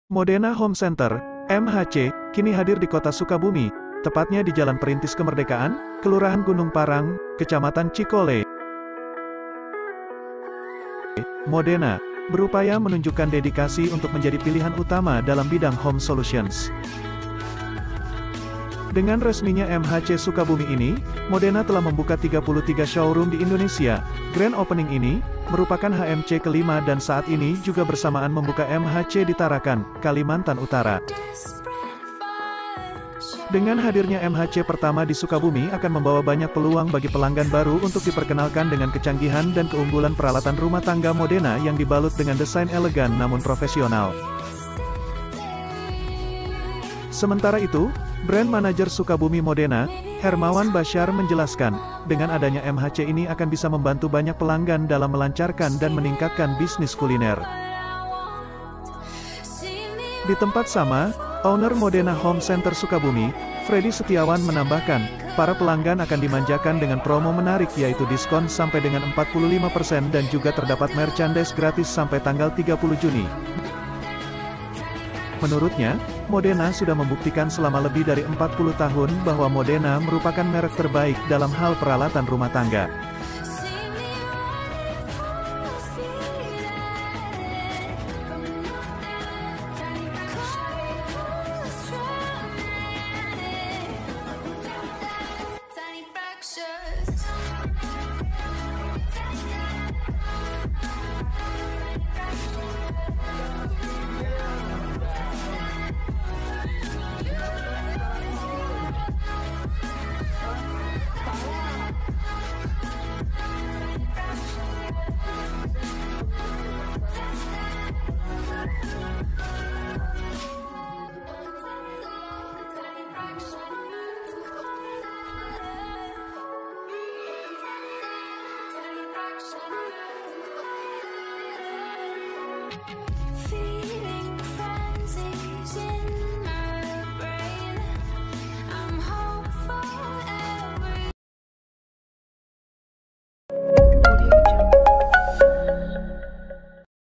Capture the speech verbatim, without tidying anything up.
Modena Home Center, M H C, kini hadir di kota Sukabumi, tepatnya di Jalan Perintis Kemerdekaan, Kelurahan Gunung Parang, Kecamatan Cikole. Modena berupaya menunjukkan dedikasi untuk menjadi pilihan utama dalam bidang home solutions. Dengan resminya M H C Sukabumi ini, Modena telah membuka tiga puluh tiga showroom di Indonesia. Grand opening ini merupakan H M C kelima dan saat ini juga bersamaan membuka M H C di Tarakan, Kalimantan Utara. Dengan hadirnya M H C pertama di Sukabumi akan membawa banyak peluang bagi pelanggan baru untuk diperkenalkan dengan kecanggihan dan keunggulan peralatan rumah tangga Modena yang dibalut dengan desain elegan namun profesional. Sementara itu, brand manajer Sukabumi Modena, Hermawan Basyar menjelaskan, dengan adanya M H C ini akan bisa membantu banyak pelanggan dalam melancarkan dan meningkatkan bisnis kuliner. Di tempat sama, owner Modena Home Center Sukabumi, Freddy Setiawan menambahkan, para pelanggan akan dimanjakan dengan promo menarik yaitu diskon sampai dengan empat puluh lima persen dan juga terdapat merchandise gratis sampai tanggal tiga puluh Juni. Menurutnya, Modena sudah membuktikan selama lebih dari empat puluh tahun bahwa Modena merupakan merek terbaik dalam hal peralatan rumah tangga.